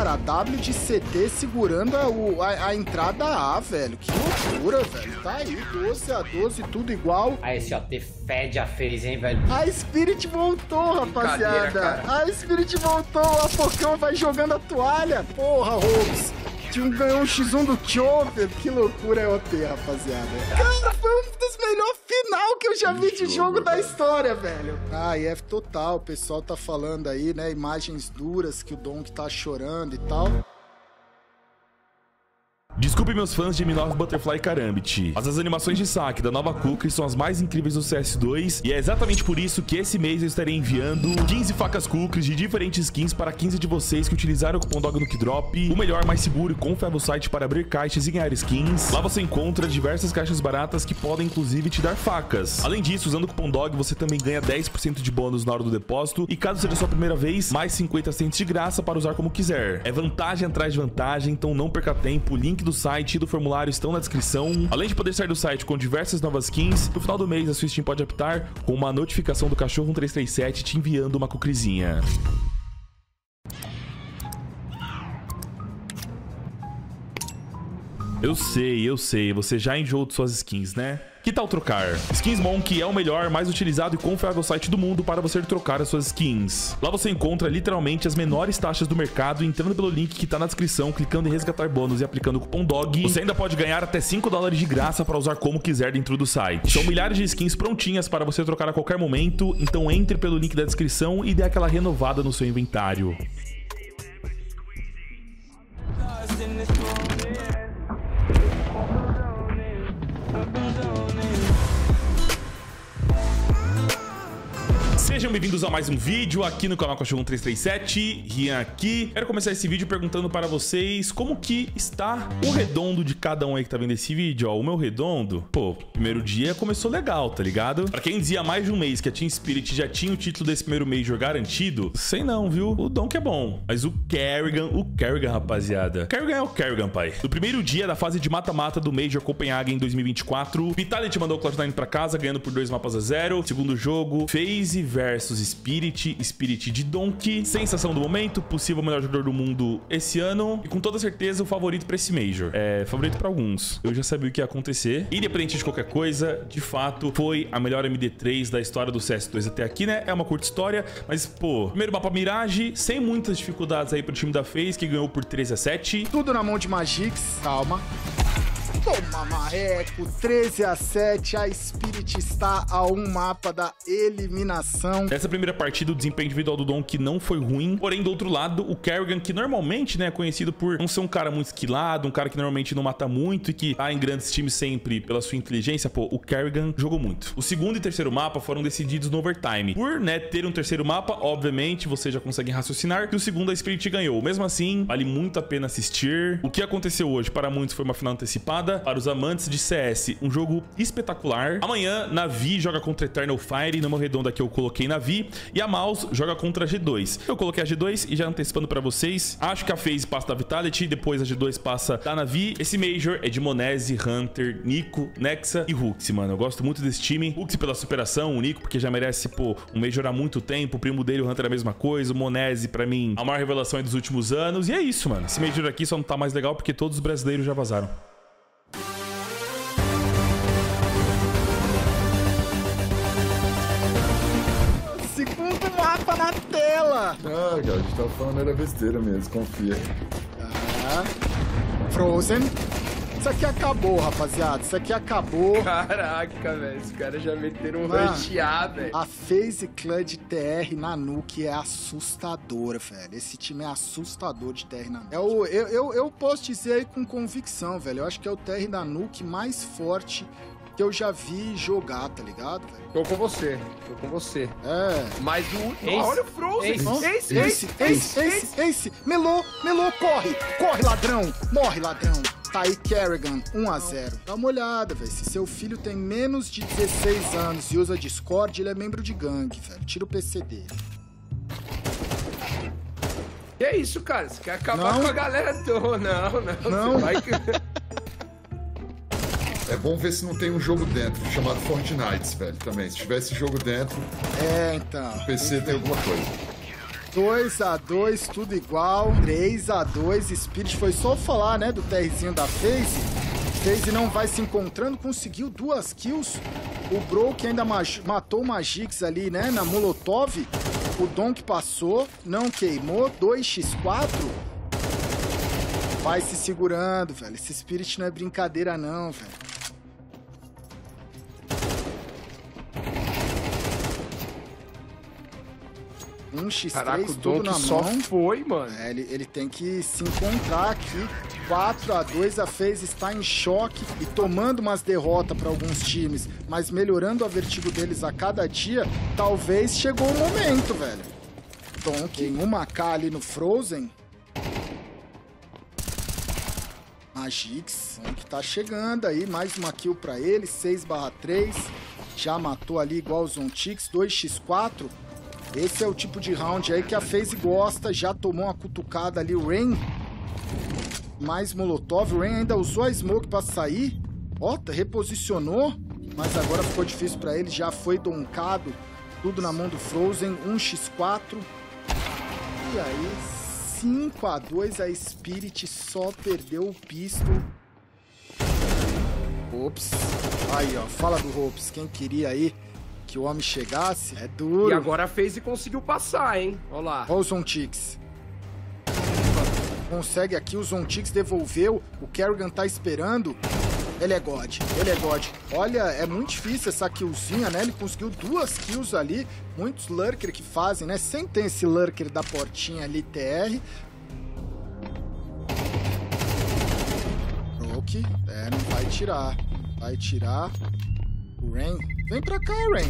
Cara, a W de CT segurando a entrada A, velho. Que loucura, velho. Tá aí, 12-12, tudo igual. Aí esse OT fede a fez, hein, velho. A Spirit voltou, rapaziada. A Spirit voltou. A Focão vai jogando a toalha. Porra, Rogues. Ganhou um X1 do Chopper. Que loucura é OT, rapaziada. Cara, foi um dos melhores final que eu já vi de jogo da história, velho. Ah, IF total. O pessoal tá falando aí, né? Imagens duras que o Donk tá chorando e tal. Desculpe meus fãs de M9 Butterfly Karambit, mas as animações de saque da nova Kukri são as mais incríveis do CS2 e é exatamente por isso que esse mês eu estarei enviando 15 facas Kukris de diferentes skins para 15 de vocês que utilizaram o cupom DOG no Kidrop, o melhor, mais seguro e confiável site para abrir caixas e ganhar skins. Lá você encontra diversas caixas baratas que podem inclusive te dar facas. Além disso, usando o cupom DOG você também ganha 10% de bônus na hora do depósito e caso seja sua primeira vez, mais 50 cents de graça para usar como quiser. É vantagem atrás de vantagem, então não perca tempo, o link do site e do formulário estão na descrição. Além de poder sair do site com diversas novas skins, no final do mês a sua Steam pode optar com uma notificação do Cachorro 1337 te enviando uma Kukrizinha. Eu sei, você já enjoou de suas skins, né? Que tal trocar? Skins Monk é o melhor, mais utilizado e confiável site do mundo para você trocar as suas skins. Lá você encontra literalmente as menores taxas do mercado e entrando pelo link que tá na descrição, clicando em resgatar bônus e aplicando o cupom DOG, você ainda pode ganhar até $5 de graça para usar como quiser dentro do site. São milhares de skins prontinhas para você trocar a qualquer momento, então entre pelo link da descrição e dê aquela renovada no seu inventário. Sejam bem-vindos a mais um vídeo aqui no canal Cachorro 1337, Rian aqui. Quero começar esse vídeo perguntando para vocês como que está o redondo de cada um aí que tá vendo esse vídeo, ó. O meu redondo, pô, primeiro dia começou legal, tá ligado? Pra quem dizia há mais de um mês que a Team Spirit já tinha o título desse primeiro Major garantido, sei não, viu? O Donk é bom, mas o Kerrigan, rapaziada. Kerrigan é o Kerrigan, pai. No primeiro dia da fase de mata-mata do Major Copenhagen em 2024, Vitality mandou o Cloud9 pra casa, ganhando por 2-0. Segundo jogo, FaZe versus Spirit de Donk. Sensação do momento, possível melhor jogador do mundo esse ano e com toda certeza o favorito pra esse Major. É, favorito pra alguns. Eu já sabia o que ia acontecer. Independente de qualquer coisa, de fato, foi a melhor MD3 da história do CS2 até aqui, né? É uma curta história, mas, pô, primeiro mapa Mirage, sem muitas dificuldades aí pro time da FaZe, que ganhou por 3-7. Tudo na mão de Magix, calma. Toma, marreco, 13-7, a Spirit está a um mapa da eliminação. Nessa primeira partida, o desempenho individual do Donk não foi ruim, porém, do outro lado, o Kerrigan, que normalmente, né, é conhecido por não ser um cara muito skillado, um cara que normalmente não mata muito e que tá em grandes times sempre pela sua inteligência, pô, o Kerrigan jogou muito. O segundo e terceiro mapa foram decididos no overtime. Por, né, ter um terceiro mapa, obviamente, você já consegue raciocinar que o segundo a Spirit ganhou. Mesmo assim, vale muito a pena assistir. O que aconteceu hoje, para muitos, foi uma final antecipada. Para os amantes de CS, um jogo espetacular. Amanhã, Navi joga contra Eternal Fire, numa redonda que eu coloquei Navi, e a Mouse joga contra a G2. Eu coloquei a G2 e já antecipando pra vocês, acho que a FaZe passa da Vitality, depois a G2 passa da Navi. Esse Major é de Monese, Hunter, Nico, Nexa e Huxi, mano. Eu gosto muito desse time. Huxi pela superação, o Nico porque já merece, pô, um Major há muito tempo. O primo dele, o Hunter, é a mesma coisa. O Monese, pra mim, a maior revelação dos últimos anos. E é isso, mano. Esse Major aqui só não tá mais legal porque todos os brasileiros já vazaram. Segundo mapa na tela. Ah, cara, a gente tava falando era besteira mesmo, confia. Frozen. Isso aqui acabou, rapaziada. Isso aqui acabou. Caraca, velho. Os caras já meteram um rushar, velho. A FaZe Clan de TR na Nuke é assustadora, velho. Esse time é assustador de TR na Nuke. Eu posso dizer aí com convicção, velho. Eu acho que é o TR da Nuke mais forte que eu já vi jogar, tá ligado, velho? Tô com você. É. Mas o... olha o Frozen. Ace. Melô, corre. Corre, ladrão. Morre, ladrão. Tá aí, Kerrigan, 1-0. Dá uma olhada, velho. Se seu filho tem menos de 16 anos e usa Discord, ele é membro de gangue, velho. Tira o PC dele. Que é isso, cara? Você quer acabar com a galera toda? Não. Vai que... É bom ver se não tem um jogo dentro, chamado Fortnite, velho, também. Se tivesse jogo dentro, então. o PC tem alguma coisa. 2x2, tudo igual. 3x2, Spirit foi só falar, né, do TRzinho da FaZe. FaZe não vai se encontrando, conseguiu 2 kills. O Broke ainda matou o Magix ali, né, na Molotov. O Donk passou, não queimou, 2x4. Vai se segurando, velho. Esse Spirit não é brincadeira não, velho. 1x3, Caraca, o tudo Donk na só mão. foi, mano. É, ele tem que se encontrar aqui. 4x2, a FaZe está em choque e tomando umas derrotas para alguns times, mas melhorando a vertigo deles a cada dia. Talvez chegou o momento, velho. Donk em 1k ali no Frozen. Magix, que tá chegando aí, mais uma kill pra ele, 6/3. Já matou ali igual o Zontix, 2x4. Esse é o tipo de round aí que a FaZe gosta, já tomou uma cutucada ali o Rain. Mais Molotov, o Rain ainda usou a Smoke pra sair. Ó, reposicionou, mas agora ficou difícil pra ele, já foi doncado. Tudo na mão do Frozen, 1x4. E aí, 5x2, a Spirit só perdeu o pistol. Ops. Aí, ó, fala do Hopes. Quem queria aí que o homem chegasse, é duro. E agora a FaZe conseguiu passar, hein? Olha lá. Olha o Zontix. Consegue aqui, o Zontix devolveu. O Kerrigan tá esperando. Ele é God, ele é God. Olha, é muito difícil essa killzinha, né? Ele conseguiu 2 kills ali. Muitos lurker que fazem, né? Sempre tem esse lurker da portinha ali, TR. Broke. É, não vai tirar. Vai tirar. O Rain. Vem pra cá, Rain.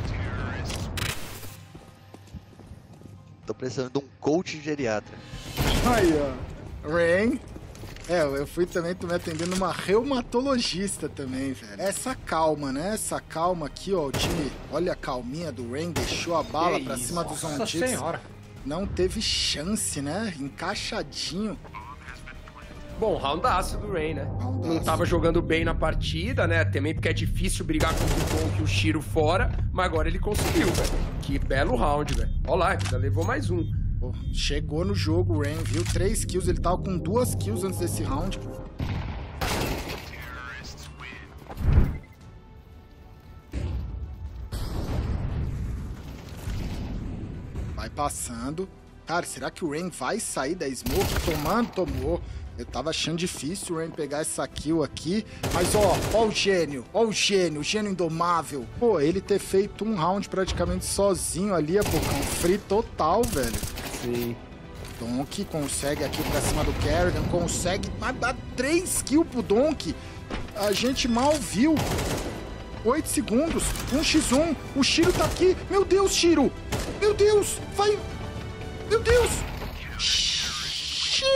Tô precisando de um coach geriatra. Aí, ó. Rain. É, eu fui também, tô me atendendo uma reumatologista também, velho. Essa calma, né? Essa calma aqui, ó. O time, olha a calminha do Rain, deixou a bala pra cima do Zontix. Não teve chance, né? Encaixadinho. Bom, roundaço do Rain, né? Roundaço. Não tava jogando bem na partida, né? Também porque é difícil brigar com o Donk e o Shiro fora, mas agora ele conseguiu, velho. Que belo round, velho. Olha lá, ainda levou mais um. Pô, chegou no jogo o Rain, viu? 3 kills, ele tava com 2 kills antes desse round. Vai passando. Cara, será que o Rain vai sair da smoke? Tomando, tomou. Eu tava achando difícil o Rain pegar essa kill aqui. Mas, ó o gênio. Ó o gênio indomável. Pô, ele ter feito um round praticamente sozinho ali, Apocão. Free total, velho. Sim. Donk consegue aqui pra cima do Kerrigan. Consegue dar 3 kills pro Donk. A gente mal viu. 8 segundos. 1x1. O Shiro tá aqui. Meu Deus, Shiro. Meu Deus. Vai. Meu Deus. Shiro.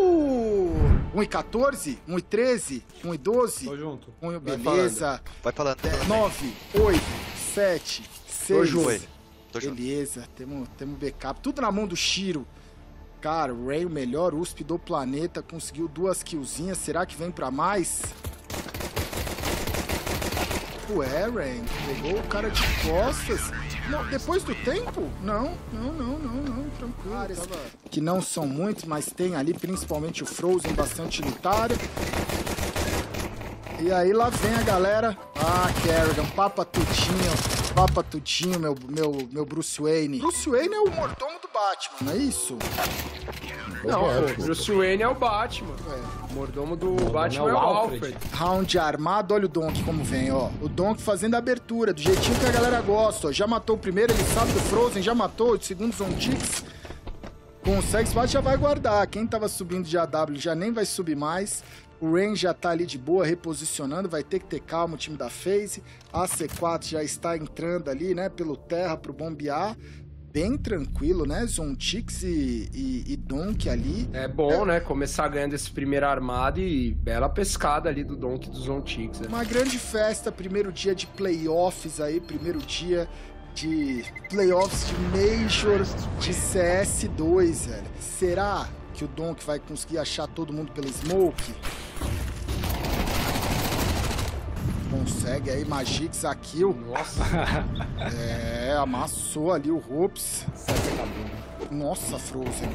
1,14, 1,13, 1,12. Tô junto. Beleza. Vai falando. 9, 8, 7, 6. Tô junto. Beleza, temos backup. Tudo na mão do Shiro. Cara, o Ray, o melhor USP do planeta, conseguiu 2 killzinhas. Será que vem pra mais? Ué, Ray, pegou o cara de costas. Não, depois do tempo? Não, tranquilo. Que não são muitos, mas tem ali principalmente o Frozen, bastante unitário. E aí lá vem a galera. Ah, Kerrigan, papa tudinho, meu Bruce Wayne. Bruce Wayne é o mordomo do Batman, não é isso? Não, pô, Bruce Wayne é o Batman. O mordomo do Batman é o Alfred. Round armado, olha o Donk como vem, ó. O Donk fazendo a abertura, do jeitinho que a galera gosta, ó. Já matou o primeiro, ele sabe do Frozen, já matou o segundo Zontix. Consegue, o já vai guardar. Quem tava subindo de AW já nem vai subir mais. O Rain já tá ali de boa, reposicionando, vai ter que ter calma o time da FaZe. A C4 já está entrando ali, né, pelo terra pro bombear. Bem tranquilo, né, Zontix e Donk ali. É bom, né, começar ganhando esse primeiro armado e bela pescada ali do Donk e do Zontix. Né? Uma grande festa, primeiro dia de playoffs aí, primeiro dia de playoffs de Major de CS2, velho. Será que o Donk vai conseguir achar todo mundo pela smoke? Consegue aí, Magix, a kill. Nossa. É, amassou ali o Hopes. Sai da cabeça. Nossa, Frozen.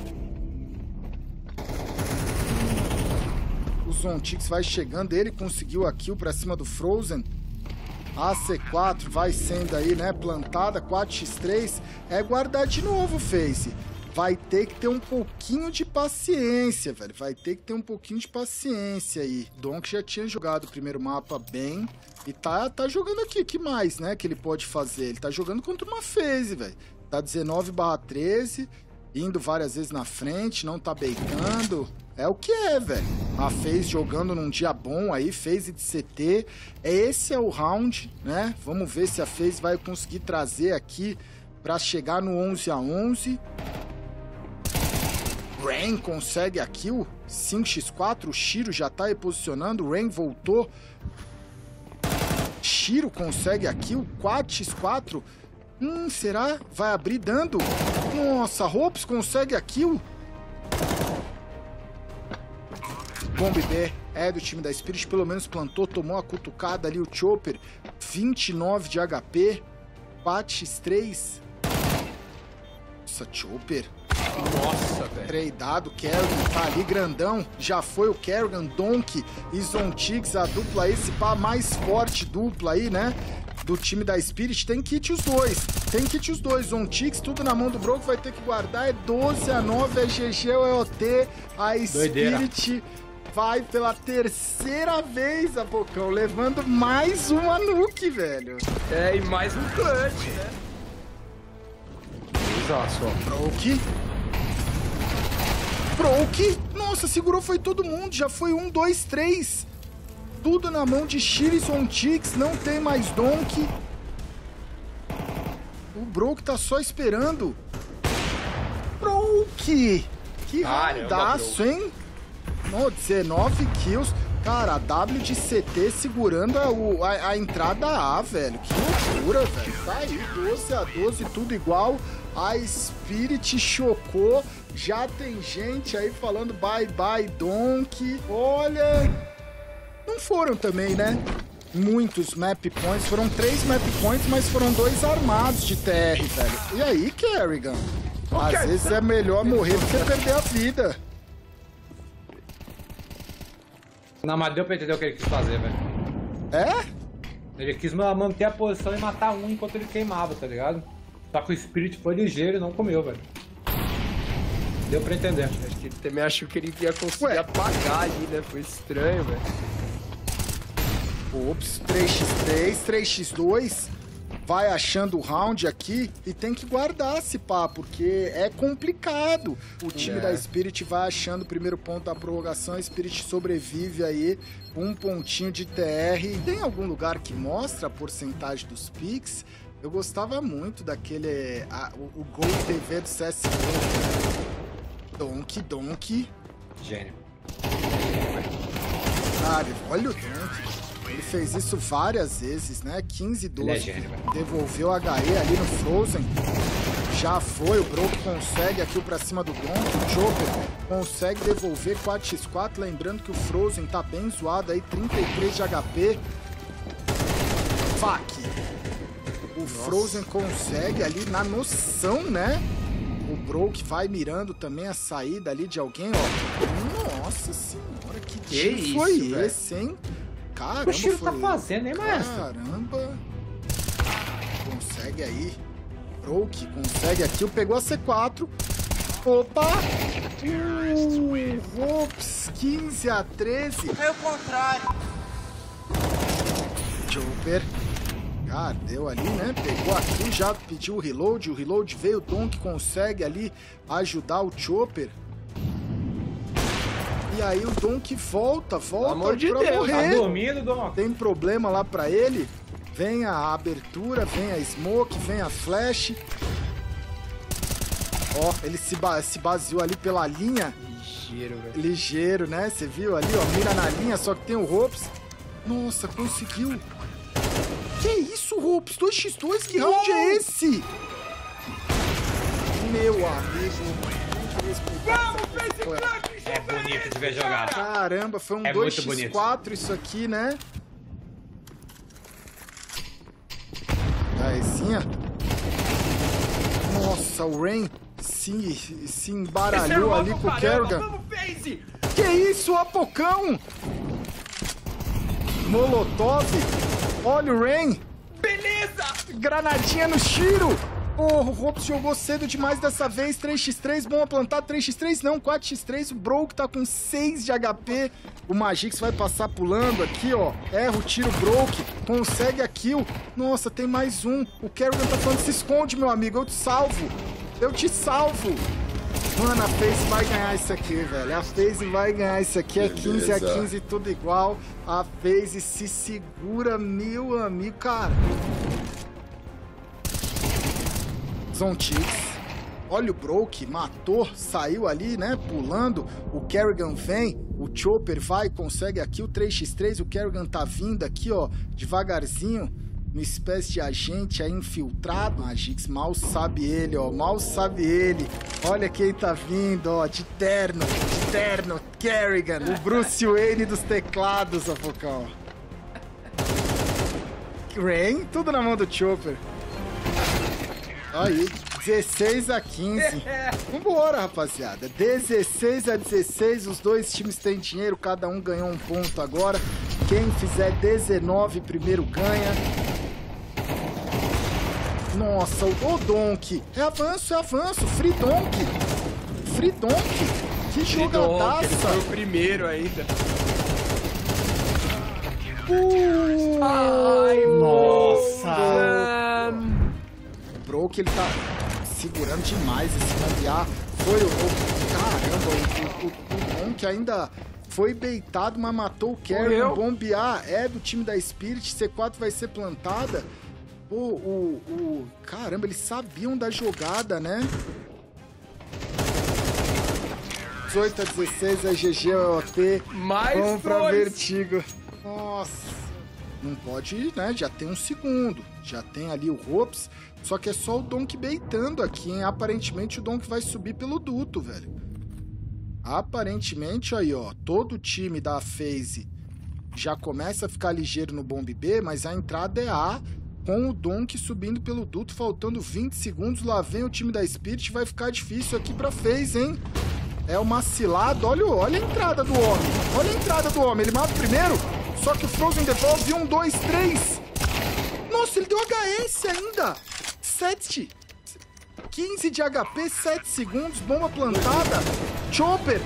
O Zontix vai chegando, ele conseguiu a kill pra cima do Frozen. A C4 vai sendo aí, né, plantada, 4x3. É guardar de novo, Face. Vai ter que ter um pouquinho de paciência, velho. Vai ter que ter um pouquinho de paciência aí. Donk já tinha jogado o primeiro mapa bem. E tá jogando aqui. O que mais, né, que ele pode fazer? Ele tá jogando contra uma FaZe, velho. Tá 19/13. Indo várias vezes na frente. Não tá baitando. É o que é, velho. A FaZe jogando num dia bom aí. FaZe de CT. Esse é o round, né? Vamos ver se a FaZe vai conseguir trazer aqui pra chegar no 11-11. Rain consegue a kill, 5x4, o Shiro já tá reposicionando, o Rain voltou. Shiro consegue a kill, 4x4. Será? Vai abrir dando? Nossa, Hopes consegue a kill. Bomb B é do time da Spirit, pelo menos plantou, tomou a cutucada ali o Chopper. 29 de HP, 4x3. Nossa, Chopper. Nossa, velho. Tradeado, Kerrigan tá ali grandão. Já foi o Kerrigan, Donk e Zontix, a dupla aí, esse pá mais forte dupla aí, né? Do time da Spirit. Tem kit os dois. Tem kit os dois. Zontix, tudo na mão do Broco, vai ter que guardar. É 12-9, é GG ou é OT. A Spirit vai pela terceira vez, Apocão, levando mais uma nuke, velho. É, e mais um clutch, né? Broke. Broke. Nossa, segurou foi todo mundo. Já foi 1, 2, 3. Tudo na mão de Shiro e Zontix. Não tem mais Donk. O Broke tá só esperando. Broke. Que radaço, hein? No, 19 kills. Cara, a W de CT segurando a entrada A, velho. Que loucura, velho. Tá aí, 12-12, tudo igual. A Spirit chocou. Já tem gente aí falando bye-bye, Donk. Olha... Não foram também, né? Muitos map points. Foram 3 map points, mas foram 2 armados de TR, velho. E aí, Kerrigan? Às vezes é melhor morrer do que perder a vida. Não, mas deu pra entender o que ele quis fazer, velho. É? Ele quis manter a posição e matar um enquanto ele queimava, tá ligado? Só que o Spirit foi ligeiro e não comeu, velho. Deu pra entender. Acho que ele também achou que ele ia conseguir apagar ali, né? Foi estranho, velho. Ops, 3x3, 3x2. Vai achando o round aqui e tem que guardar esse pá, porque é complicado. O time da Spirit vai achando o primeiro ponto da prorrogação, a Spirit sobrevive aí, 1 pontinho de TR. Tem algum lugar que mostra a porcentagem dos picks? Eu gostava muito daquele... o Gol TV do CSGO. Donk. Gênio. Cara, olha o Donk. Ele fez isso várias vezes, né? 15-12. É gênio, devolveu a HE ali no Frozen. Já foi, o Broke consegue aqui pra cima do Donk. O Chopper consegue devolver 4x4. Lembrando que o Frozen tá bem zoado aí, 33 de HP. Fuck. O Frozen consegue ali na noção, né? O Broke vai mirando também a saída ali de alguém, ó. Nossa senhora, que tiro foi esse, hein? Caramba, o Shiro tá fazendo, hein, maestro? Caramba. Consegue aí. Broke consegue aqui. Pegou a C4. Opa! Ops, 15-13. É o contrário. Chopper. Ah, deu ali, né? Pegou aqui, já pediu o reload. O reload veio, o Donk consegue ali ajudar o Chopper. E aí o Donk volta pra morrer. Tá dormindo, Donk. Tem problema lá pra ele. Vem a abertura, vem a smoke, vem a flash. Ó, ele se baseou ali pela linha. Ligeiro, velho. Ligeiro, né? Você viu ali, ó, mira na linha, só que tem o Hopes. Nossa, conseguiu. Que isso, Hopes? 2x2? Que round é esse? Meu amigo. É bonito de ver jogar. Caramba, foi um 2x4 isso aqui, né? Daezinha. Nossa, o Rain se embaralhou ali com o Kerrigan. Vamos, FaZe! Que isso, Apocão? Molotov. Olha o Rain. Beleza! Granadinha no Shiro. Porra, o Hops jogou cedo demais dessa vez. 3x3, bomba plantada. 3x3 não, 4x3. O Broke tá com 6 de HP. O Magix vai passar pulando aqui, ó. Erra o tiro, Broke. Consegue a kill. Nossa, tem mais um. O Kerrigan tá falando, se esconde, meu amigo. Eu te salvo. Eu te salvo. Mano, a FaZe vai ganhar isso aqui, velho. A FaZe vai ganhar isso aqui. É 15 a 15, tudo igual. A FaZe se segura, meu amigo, cara. Zontix. Olha o Broke, matou, saiu ali, né, pulando. O Kerrigan vem, o Chopper vai, consegue aqui o 3x3. O Kerrigan tá vindo aqui, ó, devagarzinho. Uma espécie de agente aí infiltrado. Magix, mal sabe ele, ó, mal sabe ele. Olha quem tá vindo, ó, de terno, Kerrigan. O Bruce Wayne dos teclados, Apocão. Rain, tudo na mão do Chopper. Aí, 16 a 15. Vambora, rapaziada. 16 a 16, os dois times têm dinheiro, cada um ganhou um ponto agora. Quem fizer 19 primeiro ganha. Nossa, o Donk. É avanço. Free Donk. Que jogadaça. Ele foi o primeiro ainda. Ai, nossa. O Broke, ele tá segurando demais esse cambiar. Foi caramba, o Donk ainda foi beitado, mas matou o Kerrigan. Bombear é do time da Spirit. C4 vai ser plantada. Caramba, eles sabiam da jogada, né? 18 a 16 é GG, OT. Vamos pra Vertigo. Nossa. Não pode, né? Já tem um segundo. Já tem ali o Hops. Só que é só o Donk beitando aqui, hein? Aparentemente o Donk vai subir pelo duto, velho. Aparentemente, aí, ó. Todo o time da FaZe já começa a ficar ligeiro no bombe B, mas a entrada é A, com o Donk subindo pelo duto, faltando 20 segundos. Lá vem o time da Spirit, vai ficar difícil aqui pra FaZe, hein? É uma cilada. Olha a entrada do homem. Olha a entrada do homem. Ele mata o primeiro, só que o Frozen devolve. 1, 2, 3. Nossa, ele deu HS ainda. 15 de HP, 7 segundos. Bomba plantada. Chopper.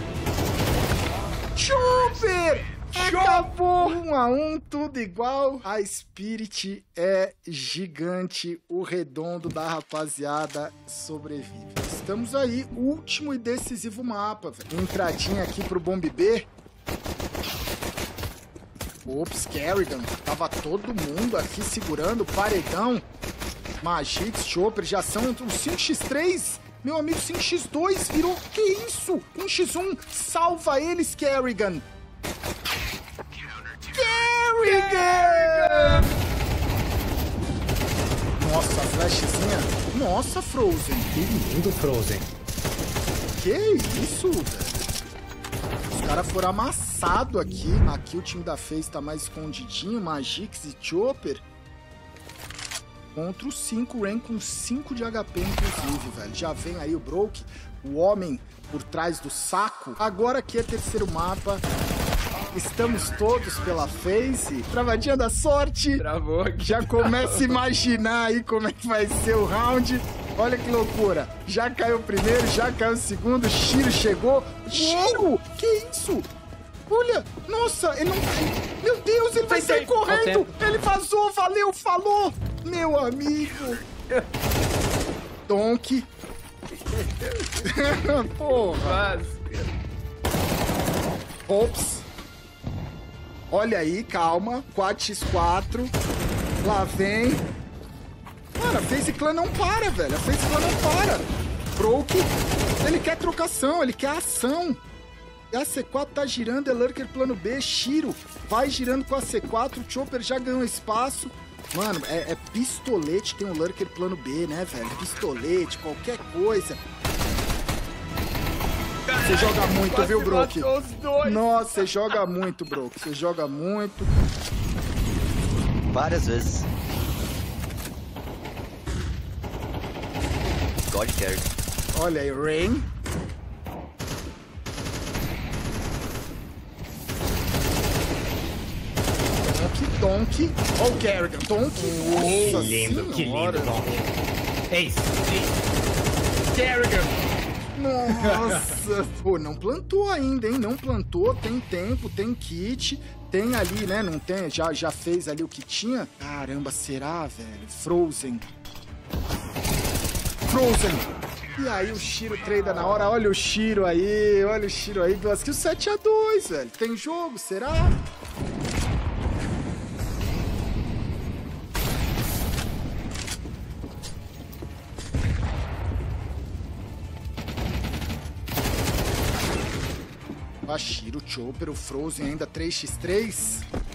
Acabou! 1 a 1, tudo igual. A Spirit é gigante. O redondo da rapaziada sobrevive. Estamos aí, último e decisivo mapa, velho. Entradinha aqui pro Bomb B. Ops, Kerrigan. Tava todo mundo aqui segurando o paredão. Magix, Chopper, já são os 5x3. Meu amigo, 5x2 virou... Que isso? 1x1. Salva eles, Kerrigan. Kerrigan! Nossa, a flashzinha. Nossa, Frozen. Que lindo, Frozen. Que isso, velho? Os caras foram amassados aqui. Aqui o time da FaZe tá mais escondidinho. Magix e Chopper. Contra o 5, Rain com 5 de HP, inclusive, velho. Já vem aí o Broke, o homem por trás do saco. Agora aqui é terceiro mapa. Estamos todos pela FaZe. Travadinha da sorte. Travou aqui. Já começa a imaginar aí como é que vai ser o round. Olha que loucura. Já caiu o primeiro, já caiu o segundo. Shiro chegou. Shiro! Que isso? Olha, nossa, ele não... Meu Deus, ele vai sair correndo. Ele vazou, valeu, falou. Meu amigo. Donk. Porra. Ops. Olha aí, calma. 4x4. Lá vem. Mano, a FaZe Clan não para, velho. A FaZe Clan não para. Broke. Ele quer trocação, ele quer ação. E a C4 tá girando, é Lurker plano B. Shiro vai girando com a C4. O Chopper já ganhou espaço. Mano, é pistolete, tem um Lurker plano B, né, velho? Pistolete, qualquer coisa. Você joga muito, viu, Broke? Nossa, você joga muito, Broke. Você joga muito. Várias vezes. God carry. Olha aí, Rain. Donk. Olha o Kerrigan. Donk. Nossa lindo, que senhora. lindo, Donk. Ace. Kerrigan. Nossa. Pô, não plantou ainda, hein? Não plantou. Tem tempo, tem kit. Tem ali, né? Não tem? Já fez ali o que tinha. Caramba, será, velho? Frozen. E aí o Shiro treina na hora. Olha o Shiro aí. Olha o Shiro aí. 2 kills, 7-2, velho. Tem jogo, será? Shiro, Chopper, o Frozen ainda 3x3.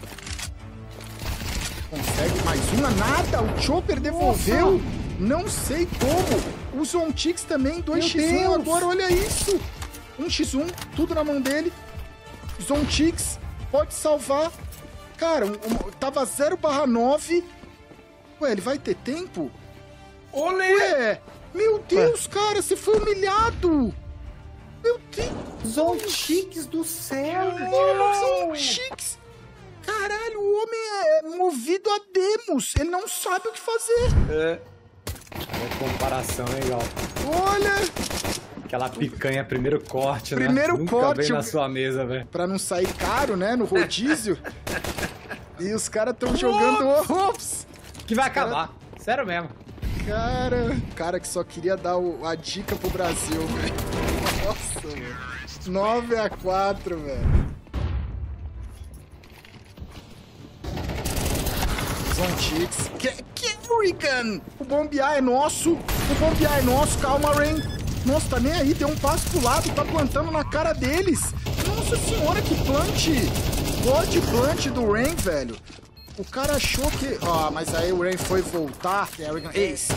Consegue mais uma, nada. O Chopper devolveu. Nossa. Não sei como. O Zontix também, 2x1 agora, olha isso. 1x1, tudo na mão dele. Zontix pode salvar. Cara, tava 0/9. Ué, ele vai ter tempo? Olê! Ué, meu Deus, cara, você foi humilhado. Meu Deus! Zontix do céu! Zontix! Caralho, o homem é movido a demos. Ele não sabe o que fazer. É. Comparação legal. Olha! Aquela picanha, primeiro corte, primeiro né? Nunca corte. Vem na sua mesa, velho. Pra não sair caro, né? No rodízio. E os caras tão jogando... Ops! Que vai acabar. Sério mesmo. Cara que só queria dar a dica pro Brasil, velho. Nossa, velho. 9-4, velho. Zontix. Kerrigan! O bombear é nosso. Calma, Rain. Nossa, tá nem aí. Tem um passo pro lado. Tá plantando na cara deles. Nossa senhora, que plante. God plant do Rain, velho. O cara achou que... Ó, mas aí o Rain foi voltar. Kerrigan. Ace.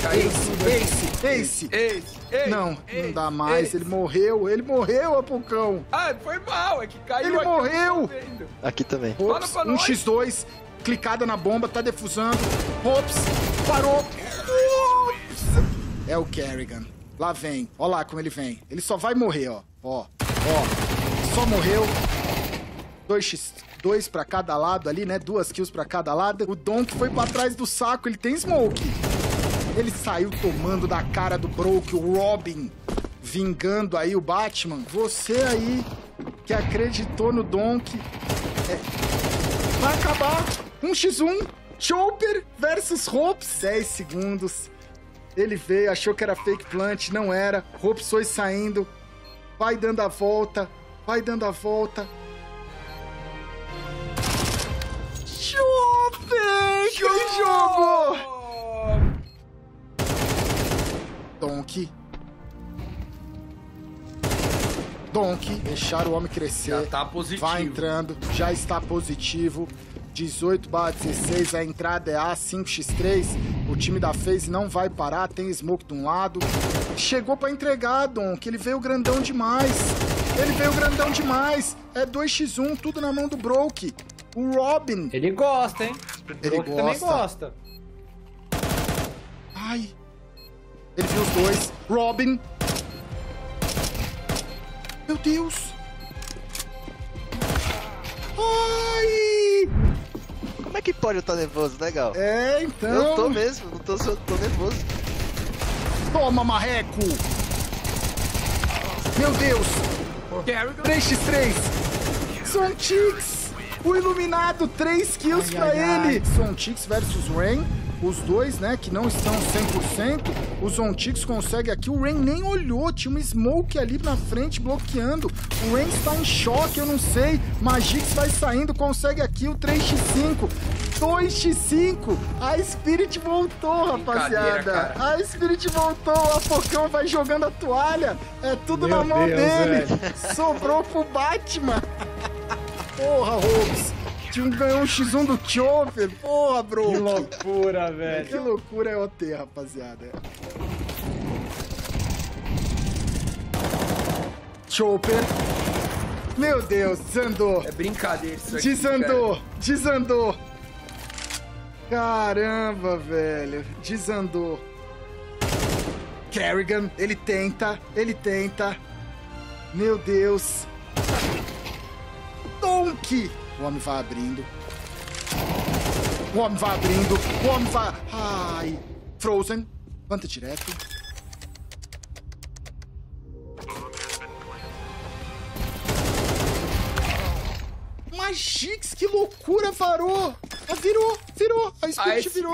Não dá mais. Ele morreu, Apucão. Ah, foi mal. É que caiu. Ele morreu. Aqui também. Ops, 1x2. Clicada na bomba, tá defusando. Ops, parou. Ops. É o Kerrigan. Lá vem. Ó lá como ele vem. Ele só vai morrer, ó. Ó. Só morreu. 2x2 pra cada lado ali, né? 2 kills pra cada lado. O Donk foi pra trás do saco. Ele tem smoke. Ele saiu tomando da cara do Broke, o Robin. Vingando aí o Batman. Você aí que acreditou no Donk. Vai acabar. 1x1. Chopper versus Ropes. 10 segundos. Ele veio, achou que era fake plant. Não era. Ropes foi saindo. Vai dando a volta. Chopper! Que jogo! Donk. Deixar o homem crescer. Já tá positivo. Vai entrando. Já está positivo. 18/16. A entrada é A. 5x3. O time da FaZe não vai parar. Tem smoke de um lado. Chegou pra entregar, Donk. Ele veio grandão demais. É 2x1. Tudo na mão do Broke. O Robin. Ele gosta, hein? Ele gosta. Também gosta. Ai. Ele viu os dois. Robin. Meu Deus. Ai. Como é que pode eu estar nervoso, né, Gal? É, então. Eu tô mesmo, não tô nervoso. Toma, marreco. Meu Deus. 3x3. Zontix. O iluminado, 3 kills pra ele. Zontix versus Rain. Os dois, né, que não estão 100%. O Zontix consegue aqui. O Rain nem olhou. Tinha uma smoke ali na frente bloqueando. O Rain está em choque, eu não sei. Magix vai saindo, consegue aqui o 3x5. 2x5. A Spirit voltou, rapaziada. A Spirit voltou. O Apocão vai jogando a toalha. É tudo na mão dele. Sobrou pro Batman. Porra, Ropes. Ganhou um x1 do Chopper. Porra, bro. Que loucura, velho. Que loucura é OT, rapaziada. Chopper. Meu Deus, desandou. É brincadeira isso aqui. Desandou. Caramba, velho. Desandou. Kerrigan, ele tenta. Meu Deus. Donk! O homem vai abrindo. O homem vai... Ai. Frozen. Planta direto. Magix, que loucura, varou. Virou. A Spirit virou.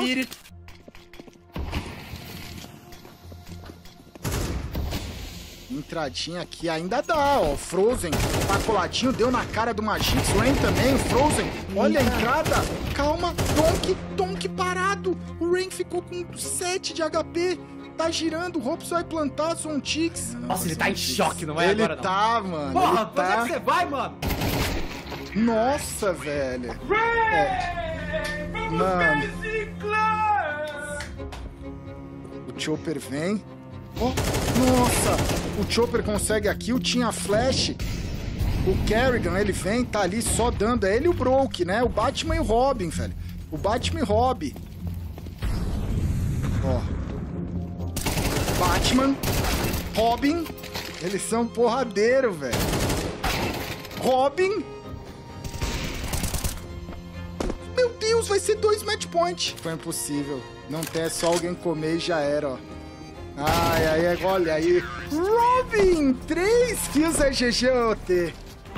Entradinha aqui ainda dá, ó. Frozen tá coladinho, deu na cara do Magix. Rain também, Frozen. Olha a entrada. Calma, Donk parado. O Rain ficou com 7 de HP. Tá girando, o Ropes vai plantar, Zontix. Nossa, ele tá em choque, não é ele agora, não. Tá, mano. Porra, ele tá. onde é que você vai, mano? Nossa, velho. Mano. O Chopper vem. Oh, nossa. O Chopper consegue a kill, tinha flash. O Kerrigan, ele vem, tá ali só dando. É ele e o Broke, né? O Batman e o Robin, velho. O Batman e o Robin. Ó. Batman. Robin. Eles são porradeiro, velho. Robin. Meu Deus, vai ser 2 match point. Foi impossível. Não tem, é só alguém comer e já era, ó. Ai, olha aí. Robin, 3 kills é GG ou T.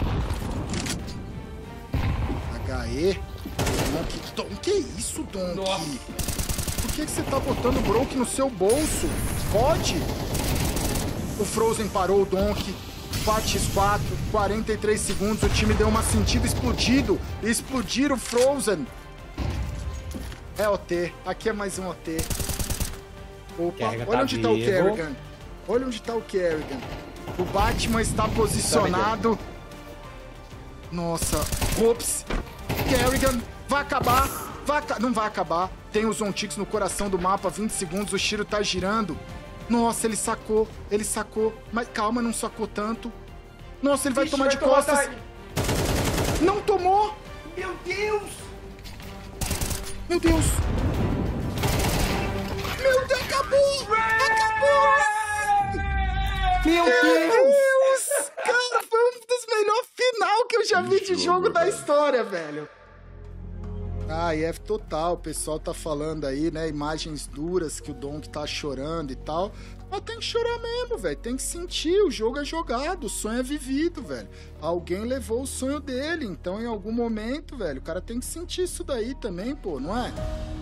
HE. Donk, que isso, Donk? Nossa. Por que você tá botando o Broke no seu bolso? Pode? O Frozen parou o Donk. 4x4, 43 segundos. O time deu uma sentida explodido. Explodiram o Frozen. É OT. Aqui é mais um OT. Opa, olha onde tá o Kerrigan. Olha onde tá o Kerrigan. O Batman está posicionado. Nossa. Ops. Kerrigan. Vai acabar. Não vai acabar. Tem o Zontix no coração do mapa. 20 segundos. O Shiro tá girando. Nossa, ele sacou. Mas calma, não sacou tanto. Nossa, ele vai tomar de costas. Não tomou. Meu Deus. Meu Deus, acabou! Meu Deus! Cara, foi um dos melhores final que eu já vi de jogo da história, velho. F total, o pessoal tá falando aí, né, imagens duras que o Donk tá chorando e tal. Mas tem que chorar mesmo, velho, tem que sentir, o jogo é jogado, o sonho é vivido, velho. Alguém levou o sonho dele, então em algum momento, velho, o cara tem que sentir isso daí também, pô, não é?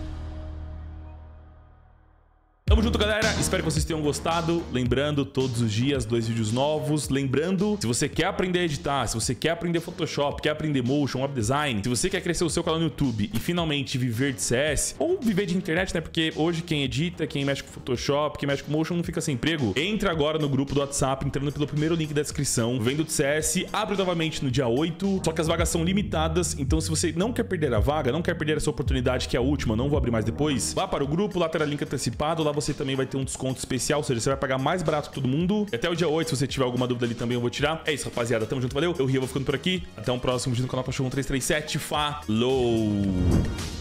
Tamo junto, galera. Espero que vocês tenham gostado. Lembrando, todos os dias, 2 vídeos novos. Lembrando, se você quer aprender a editar, se você quer aprender Photoshop, quer aprender Motion, Web Design, se você quer crescer o seu canal no YouTube e finalmente viver de CS, ou viver de internet, né? Porque hoje quem edita, quem mexe com Photoshop, quem mexe com Motion não fica sem emprego. Entra agora no grupo do WhatsApp, entrando pelo primeiro link da descrição. Vendo de CS, abre novamente no dia 8. Só que as vagas são limitadas, então se você não quer perder a vaga, não quer perder essa oportunidade que é a última, não vou abrir mais depois, vá para o grupo, lá terá link antecipado, lá você também vai ter um desconto especial, ou seja, você vai pagar mais barato que todo mundo. E até o dia 8, se você tiver alguma dúvida ali também eu vou tirar. É isso, rapaziada. Tamo junto, valeu. Eu, Rio, vou ficando por aqui. Até um próximo vídeo no canal Pachorrão 337. Falou!